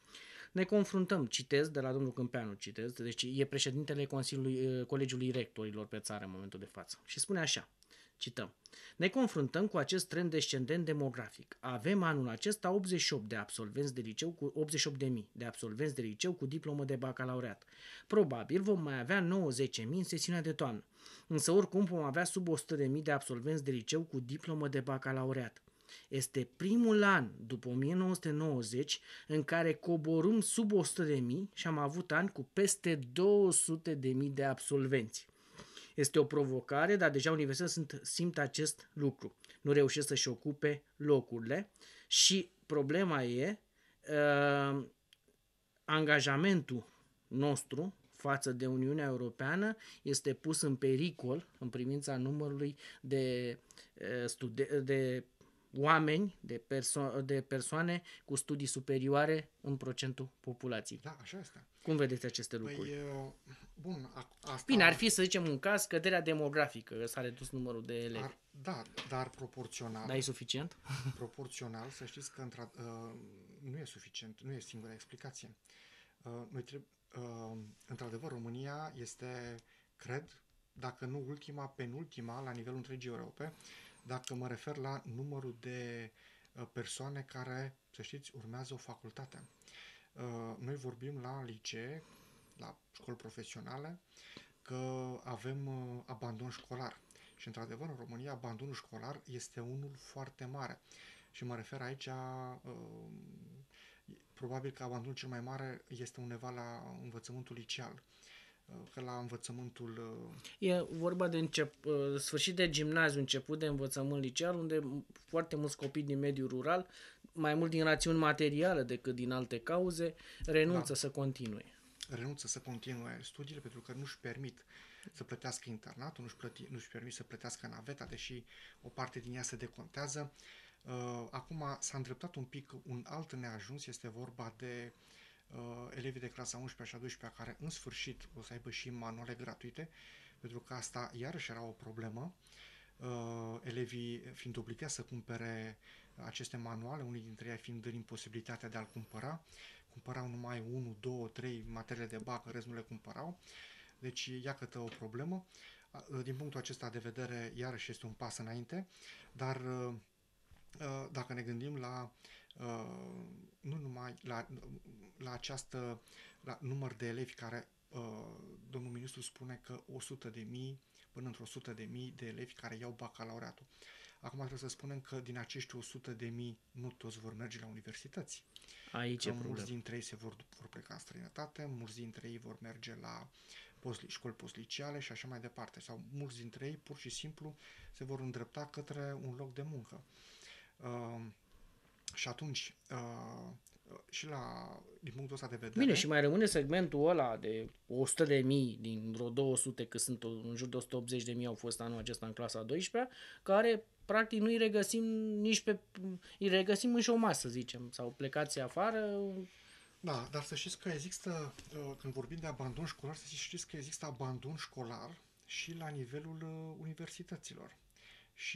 Ne confruntăm, citez de la domnul Câmpeanu, citez, deci e președintele Consiliului, Colegiului Rectorilor pe țară în momentul de față. Și spune așa, cităm: ne confruntăm cu acest trend descendent demografic. Avem anul acesta optzeci și opt de absolvenți de liceu cu optzeci și opt de mii de absolvenți de liceu cu diplomă de bacalaureat. Probabil vom mai avea nouăzeci de mii în sesiunea de toamnă. Însă oricum vom avea sub o sută de mii de absolvenți de liceu cu diplomă de bacalaureat. Este primul an după o mie nouă sute nouăzeci în care coborâm sub o sută de mii și am avut ani cu peste două sute de mii de absolvenți. Este o provocare, dar deja universitățile simt acest lucru. Nu reușesc să-și ocupe locurile și problema e uh, angajamentul nostru față de Uniunea Europeană este pus în pericol în privința numărului de, uh, studen- de oameni, de, perso- de persoane cu studii superioare în procentul populației. Da, așa este. Cum vedeți aceste lucruri? Păi, uh, bun, a- asta... Bine, ar fi, să zicem, un caz, scăderea demografică, că s-a redus numărul de elevi. Ar, da, dar proporțional... Dar e suficient? Proporțional, să știți că întra, uh, nu e suficient, nu e singura explicație. Uh, noi trebuie, uh, într-adevăr, România este, cred, dacă nu ultima, penultima la nivelul întregii Europe, dacă mă refer la numărul de uh, persoane care, să știți, urmează o facultate. Uh, noi vorbim la licee, la școli profesionale, că avem uh, abandon școlar. Și, într-adevăr, în România, abandonul școlar este unul foarte mare. Și mă refer aici, uh, probabil că abandonul cel mai mare este undeva la învățământul liceal. Uh, că la învățământul... Uh... E vorba de încep, uh, sfârșit de gimnaziu, început de învățământ liceal, unde foarte mulți copii din mediul rural, mai mult din rațiuni materiale decât din alte cauze, renunță da. să continue. renunță să continue studiile pentru că nu-și permit să plătească internatul, nu-și, plăti, nu-și permit să plătească naveta, deși o parte din ea se decontează. Uh, acum s-a îndreptat un pic un alt neajuns, este vorba de uh, elevii de clasa a unsprezecea și a douăsprezecea care în sfârșit o să aibă și manuale gratuite, pentru că asta iarăși era o problemă. Uh, elevii fiind obligați să cumpere aceste manuale, unii dintre ei fiind în imposibilitatea de a-l cumpăra, cumpărau numai unu, două, trei materiile de bac, în rest nu le cumpărau. Deci, iată o problemă. Din punctul acesta de vedere, iarăși este un pas înainte, dar dacă ne gândim la nu numai la, la această la număr de elevi care domnul ministru spune că o sută de mii până într-o sută de mii de elevi care iau bacalaureatul. Acum trebuie să spunem că din acești o sută de mii nu toți vor merge la universități. Aici e mulți dintre ei se vor, vor pleca în străinătate, mulți dintre ei vor merge la post, școli postliceale și așa mai departe. Sau mulți dintre ei pur și simplu se vor îndrepta către un loc de muncă. Uh, și atunci, uh, și la, din punctul ăsta de vedere... Bine, și mai rămâne segmentul ăla de o sută de mii din vreo două sute, că sunt în jur de o sută optzeci de mii au fost anul acesta în clasa a douăsprezecea, care practic nu îi regăsim nici pe... îi regăsim în șomaj, să zicem, sau plecați afară. Da, dar să știți că există, când vorbim de abandon școlar, să știți că există abandon școlar și la nivelul universităților. Și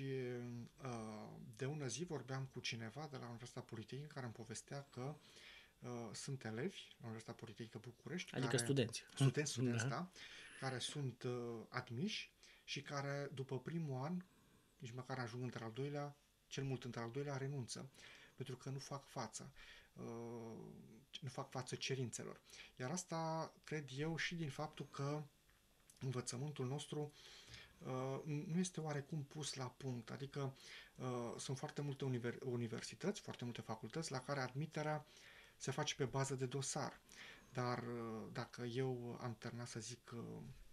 de ună zi vorbeam cu cineva de la Universitatea Politehnică care îmi povestea că uh, sunt elevi la Universitatea Politehnică București. Adică care, studenți. Studenți, studenți, da. da, care sunt uh, admiși și care după primul an, nici măcar ajung între al doilea, cel mult între al doilea, renunță, pentru că nu fac față. Uh, nu fac față cerințelor. Iar asta cred eu și din faptul că învățământul nostru Uh, nu este oarecum pus la punct, adică uh, sunt foarte multe univers- universități, foarte multe facultăți la care admiterea se face pe bază de dosar, dar uh, dacă eu am terminat, să zic, uh,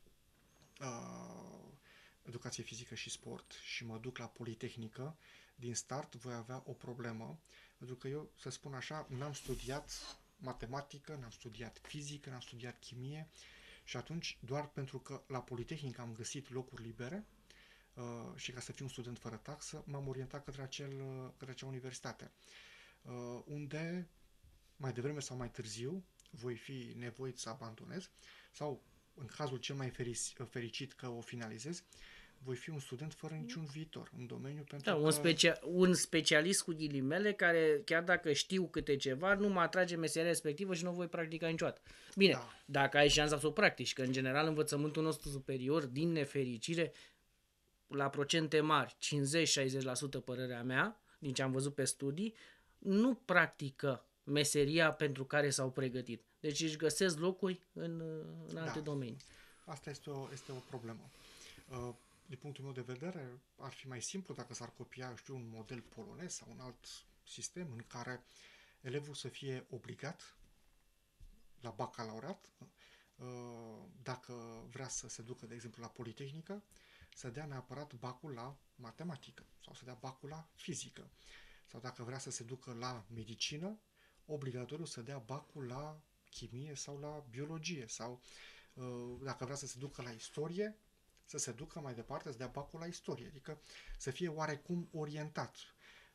uh, educație fizică și sport și mă duc la Politehnică, din start voi avea o problemă, pentru că eu, să spun așa, n-am studiat matematică, n-am studiat fizică, n-am studiat chimie, și atunci, doar pentru că la Politehnică am găsit locuri libere uh, și ca să fiu un student fără taxă, m-am orientat către, acel, către acea universitate, uh, unde, mai devreme sau mai târziu, voi fi nevoit să abandonez sau, în cazul cel mai fericit că o finalizez, voi fi un student fără niciun viitor în domeniu. Pentru da, că... un, specia- un specialist cu ghilimele care, chiar dacă știu câte ceva, nu mă atrage meseria respectivă și nu o voi practica niciodată. Bine, da. Dacă ai șansa să o practici, că în general învățământul nostru superior, din nefericire, la procente mari, cincizeci șaizeci la sută părerea mea, din ce am văzut pe studii, nu practică meseria pentru care s-au pregătit. Deci își găsesc locuri în, în alte da. domenii. Asta este o, este o problemă. Uh, din punctul meu de vedere, ar fi mai simplu dacă s-ar copia, știu, un model polonez sau un alt sistem în care elevul să fie obligat la bacalaureat, dacă vrea să se ducă, de exemplu, la Politehnică, să dea neapărat bacul la matematică sau să dea bacul la fizică. Sau dacă vrea să se ducă la medicină, obligatoriu să dea bacul la chimie sau la biologie. Sau dacă vrea să se ducă la istorie, să se ducă mai departe, să dea bacul la istorie, adică să fie oarecum orientat.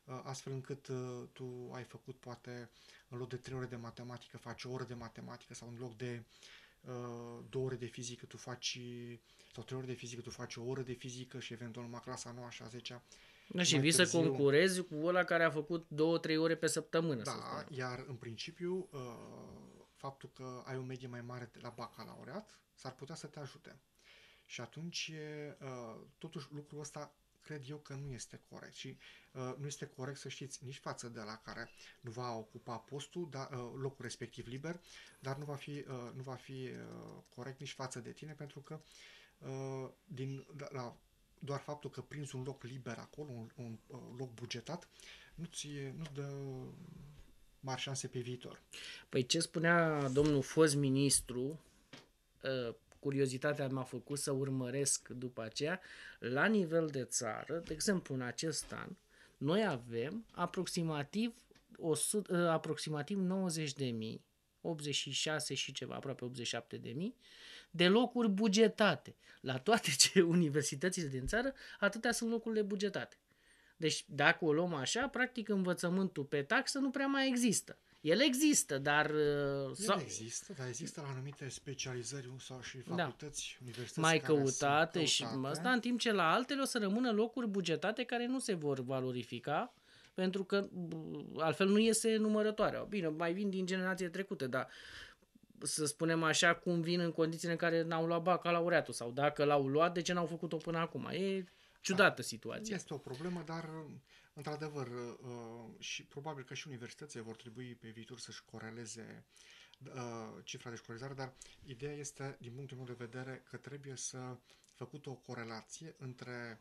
astfel încât uh, tu ai făcut poate în loc de trei ore de matematică faci o oră de matematică sau în loc de uh, două ore de fizică tu faci sau trei ore de fizică tu faci o oră de fizică și eventual numai clasa nouă și a zecea. Da, și vii să concurezi cu ăla care a făcut două trei ore pe săptămână. Da, iar în principiu uh, faptul că ai o medie mai mare la bacalaureat s-ar putea să te ajute. Și atunci, uh, totuși, lucrul ăsta cred eu că nu este corect. Și uh, nu este corect, să știți, nici față de la care nu va ocupa postul, da, uh, locul respectiv liber, dar nu va fi, uh, nu va fi uh, corect nici față de tine, pentru că uh, din, la, la, doar faptul că prinzi un loc liber acolo, un, un uh, loc bugetat, nu-ți, nu-ți dă mari șanse pe viitor. Păi ce spunea domnul fost ministru, uh, curiozitatea m-a făcut să urmăresc după aceea, la nivel de țară, de exemplu în acest an, noi avem aproximativ, o sută, uh, aproximativ nouăzeci de mii, optzeci și șase și ceva, aproape optzeci și șapte de mii, de locuri bugetate. La toate ce universitățile din țară, atâtea sunt locurile bugetate. Deci dacă o luăm așa, practic învățământul pe taxă nu prea mai există. El există, dar... El sau... există, dar există la anumite specializări sau și facultăți, da, universități mai căutate și asta, în timp ce la altele o să rămână locuri bugetate care nu se vor valorifica, pentru că altfel nu iese numărătoarea. Bine, mai vin din generații trecute, dar să spunem așa, cum vin în condițiile în care n-au luat bacalaureatul sau dacă l-au luat, de ce n-au făcut-o până acum? E ciudată situația. Este o problemă, dar într-adevăr și probabil că și universitățile vor trebui pe viitor să-și coreleze cifra de școlarizare, dar ideea este, din punctul meu de vedere, că trebuie să făcut o corelație între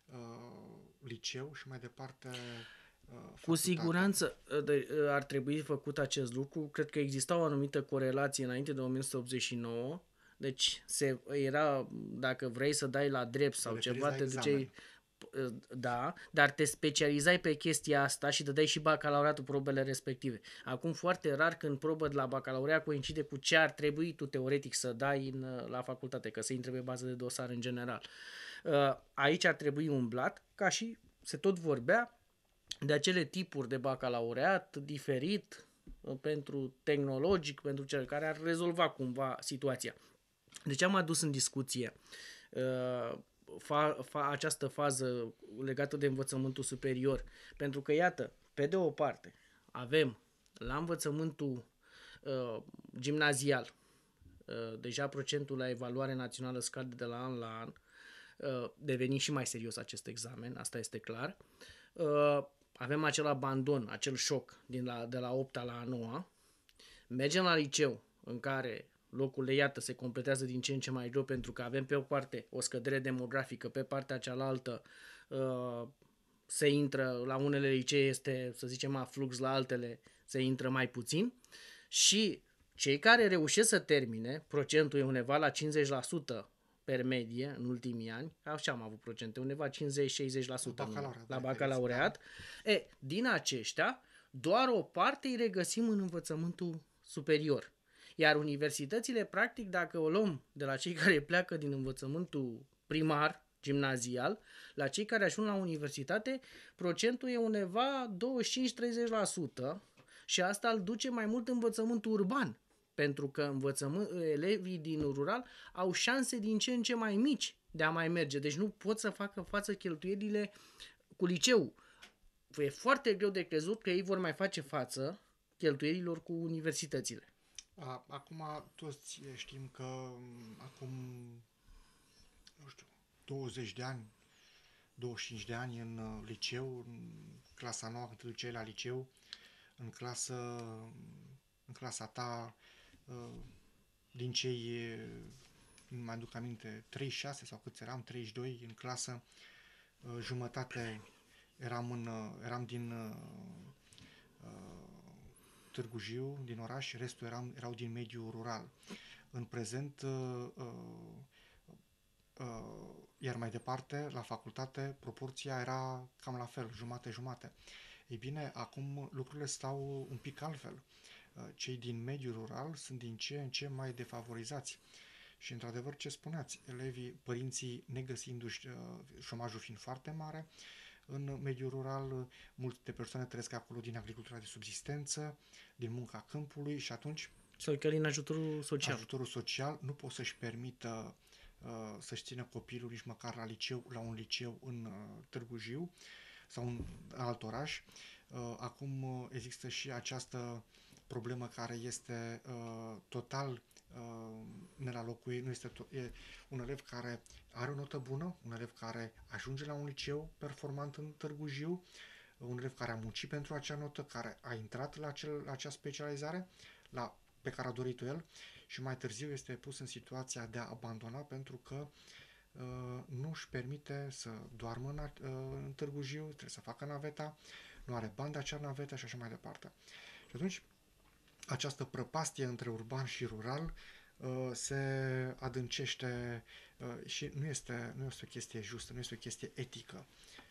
liceu și mai departe facultate. Cu siguranță ar trebui făcut acest lucru. Cred că exista o anumită corelație înainte de o mie nouă sute optzeci și nouă. Deci se, era, dacă vrei să dai la drept sau ceva, te duceai, da, dar te specializai pe chestia asta și dădeai și bacalaureatul probele respective. Acum foarte rar când probă de la bacalaureat coincide cu ce ar trebui tu teoretic să dai în, la facultate, că se intre pe bază de dosar în general. Aici ar trebui umblat, ca și se tot vorbea de acele tipuri de bacalaureat diferit pentru tehnologic, pentru cel care ar rezolva cumva situația. Deci am adus în discuție uh, fa, fa, această fază legată de învățământul superior, pentru că, iată, pe de o parte, avem la învățământul uh, gimnazial, uh, deja procentul la evaluare națională scade de la an la an, uh, deveni și mai serios acest examen, asta este clar. Uh, avem acel abandon, acel șoc din la, de la opta la a noua. Mergem la liceu, în care locurile, iată, se completează din ce în ce mai greu, pentru că avem pe o parte o scădere demografică, pe partea cealaltă uh, se intră, la unele licee este, să zicem, aflux, la altele se intră mai puțin și cei care reușesc să termine, procentul e undeva la cincizeci la sută per medie în ultimii ani, așa am avut procente, undeva cincizeci-șaizeci la sută la, la bacalaureat, e, din aceștia, doar o parte îi regăsim în învățământul superior. Iar universitățile, practic, dacă o luăm de la cei care pleacă din învățământul primar, gimnazial, la cei care ajung la universitate, procentul e undeva douăzeci și cinci-treizeci la sută și asta îl duce mai mult învățământul urban, pentru că învățământ, elevii din rural au șanse din ce în ce mai mici de a mai merge, deci nu pot să facă față cheltuielile cu liceu. E foarte greu de crezut că ei vor mai face față cheltuielilor cu universitățile. Acum toți știm că acum, nu știu, douăzeci de ani, douăzeci și cinci de ani în liceu, în clasa nouă, când te duceai la liceu, în clasă, în clasa ta, din cei, nu mai aduc aminte, treizeci și șase sau câți eram, treizeci și doi în clasă, jumătate eram, în, eram din Târgu Jiu, din oraș, restul eram, erau din mediul rural. În prezent, uh, uh, iar mai departe, la facultate, proporția era cam la fel, jumate-jumate. Ei bine, acum lucrurile stau un pic altfel. Uh, cei din mediul rural sunt din ce în ce mai defavorizați. Și, într-adevăr, ce spuneați, elevii, părinții negăsindu-și, uh, șomajul fiind foarte mare, În mediul rural, multe persoane trăiesc acolo din agricultura de subzistență, din munca câmpului și atunci Sau chiar în ajutorul social. ajutorul social nu pot să-și permită uh, să-și țină copilul nici măcar la liceu, la un liceu în uh, Târgu Jiu sau în alt oraș. Uh, acum uh, există și această problemă care este uh, total uh, ne la locul ei. Nu este to- e un elev care are o notă bună, un elev care ajunge la un liceu performant în Târgu Jiu, un elev care a muncit pentru acea notă, care a intrat la, acel, la acea specializare la, pe care a dorit-o el și mai târziu este pus în situația de a abandona pentru că uh, nu își permite să doarmă în, uh, în Târgu Jiu, trebuie să facă naveta, nu are bani de acea navetă și așa mai departe. Și atunci această prăpastie între urban și rural uh, se adâncește uh, și nu este, nu este o chestie justă, nu este o chestie etică.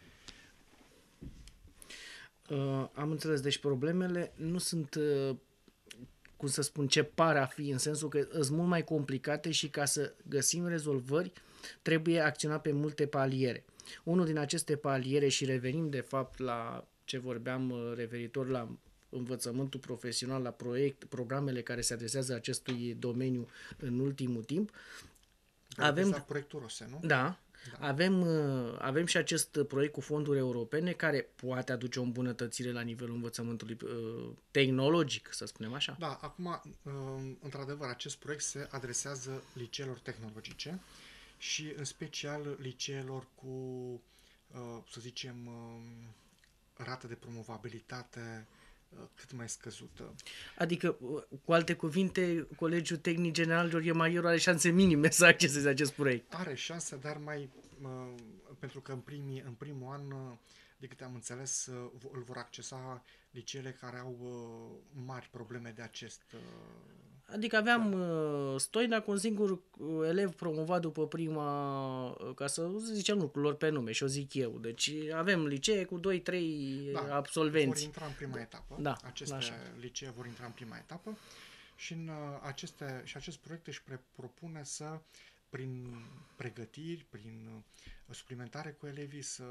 Uh, am înțeles, deci problemele nu sunt, uh, cum să spun, ce par a fi, în sensul că sunt mult mai complicate și ca să găsim rezolvări trebuie acționat pe multe paliere. Unul din aceste paliere, și revenim de fapt la ce vorbeam uh, referitor la învățământul profesional, la proiect, programele care se adresează acestui domeniu în ultimul timp, avem la proiectul ROSE, nu? Da. Da. Avem, avem și acest proiect cu fonduri europene care poate aduce o îmbunătățire la nivelul învățământului tehnologic, să spunem așa. Da, acum, într-adevăr, acest proiect se adresează liceelor tehnologice și în special liceelor cu, să zicem, rată de promovabilitate cât mai scăzută. Adică, cu alte cuvinte, Colegiul Tehnic General Gheorghe Maghiaru are șanse minime să acceseze acest proiect. Are șanse, dar mai, pentru că în, primii, în primul an, de câte am înțeles, îl vor accesa liceele care au mari probleme de acest... Adică aveam uh, Stoina cu un singur elev promovat după prima, ca să zicem lucrurilor pe nume, și o zic eu. Deci avem licee cu doi trei da, absolvenți. vor intra în prima etapă. Da, aceste așa. licee vor intra în prima etapă și, în aceste, și acest proiect își pre- propune să, prin pregătiri, prin suplimentare cu elevii, să,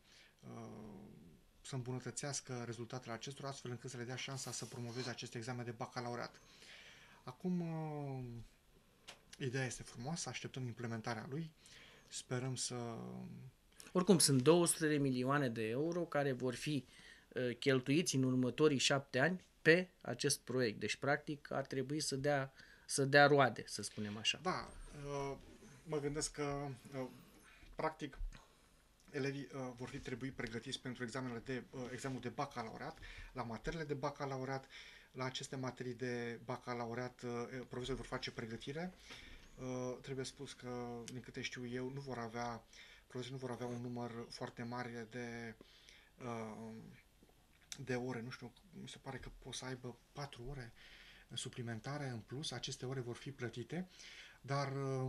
să îmbunătățească rezultatele acestora, astfel încât să le dea șansa să promoveze acest examen de bacalaureat. Acum, ideea este frumoasă, așteptăm implementarea lui, sperăm să... Oricum, sunt două sute de milioane de euro care vor fi uh, cheltuiți în următorii șapte ani pe acest proiect. Deci, practic, ar trebui să dea, să dea roade, să spunem așa. Da, uh, mă gândesc că, uh, practic, elevii uh, vor fi trebui pregătiți pentru examenele de, uh, examenul de bacalaureat, la materiile de bacalaureat. La aceste materii de bacalaureat, profesorii vor face pregătire. Trebuie spus că, din câte știu eu, nu vor avea, profesorii nu vor avea un număr foarte mare de, de ore. Nu știu, mi se pare că pot să aibă patru ore suplimentare în plus. Aceste ore vor fi plătite, dar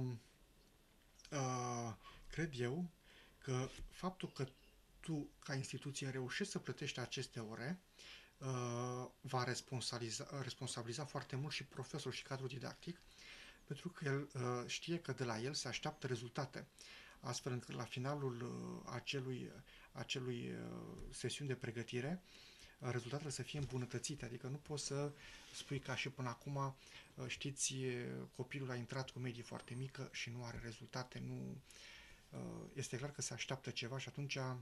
cred eu că faptul că tu, ca instituție, reușești să plătești aceste ore, Uh, va responsabiliza, responsabiliza foarte mult și profesorul și cadrul didactic, pentru că el uh, știe că de la el se așteaptă rezultate, astfel încât la finalul uh, acelui, acelui uh, sesiuni de pregătire, uh, rezultatele să fie îmbunătățite, adică nu poți să spui ca și până acum, uh, știți, copilul a intrat cu medie foarte mică și nu are rezultate, nu, uh, este clar că se așteaptă ceva și atunci uh,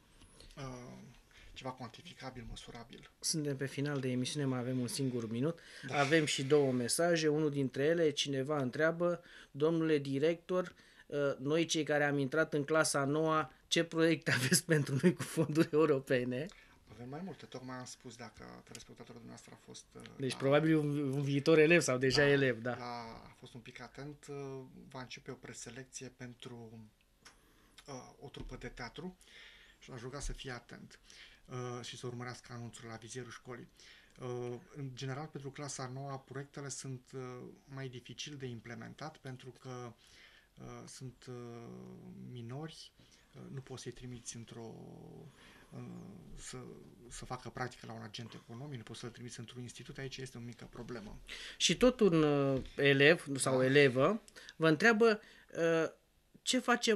ceva cuantificabil, măsurabil. Suntem pe final de emisiune, mai avem un singur minut. Da. Avem și două mesaje. Unul dintre ele, cineva întreabă: domnule director, noi cei care am intrat în clasa a noua, ce proiecte aveți pentru noi cu fonduri europene? Avem mai multe. Tocmai am spus, dacă telespectatorul dumneavoastră a fost... Deci la, probabil un, un viitor elev sau deja la, elev, da. La, a fost un pic atent. Va începe o preselecție pentru uh, o trupă de teatru și l-aș ruga să fie atent uh, și să urmărească anunțul la vizierul școlii. Uh, în general, pentru clasa a noua, proiectele sunt uh, mai dificil de implementat pentru că uh, sunt uh, minori, uh, nu poți să-i trimiți într-o uh, să, să facă practică la un agent economic, nu poți să-l trimiți într-un institut, aici este o mică problemă. Și tot un uh, elev sau da. elevă vă întreabă uh, ce facem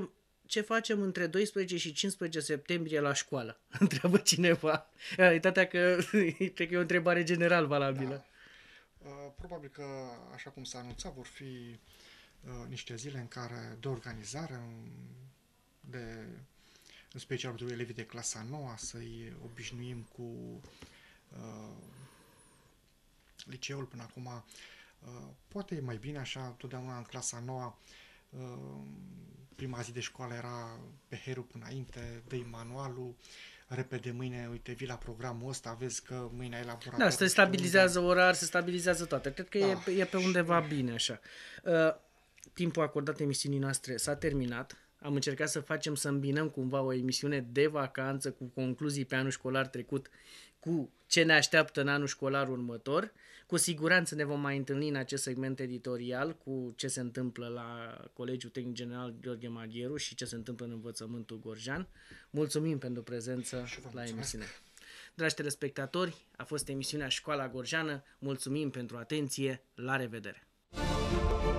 ce facem între doisprezece și cincisprezece septembrie la școală? Întreabă cineva. Realitatea că cred că e o întrebare general valabilă. Da. Uh, probabil că, așa cum s-a anunțat, vor fi uh, niște zile în care de organizare, de, în special pentru elevii de clasa nouă, să-i obișnuim cu uh, liceul până acum. Uh, poate e mai bine așa, totdeauna în clasa nouă, uh, prima zi de școală era pe herul până înainte, dă-i manualul, repede mâine, uite, vii la programul ăsta, vezi că mâine ai laborator. Da, se stabilizează orar, se stabilizează toate. Cred că da, e, e pe undeva și... bine așa. Uh, timpul acordat emisiunii noastre s-a terminat. Am încercat să facem, să îmbinăm cumva o emisiune de vacanță cu concluzii pe anul școlar trecut cu ce ne așteaptă în anul școlar următor. Cu siguranță ne vom mai întâlni în acest segment editorial cu ce se întâmplă la Colegiul Tehnic General Gheorghe Magheru și ce se întâmplă în învățământul gorjean. Mulțumim pentru prezență la emisiune. Dragi telespectatori, a fost emisiunea Școala Gorjeană. Mulțumim pentru atenție. La revedere!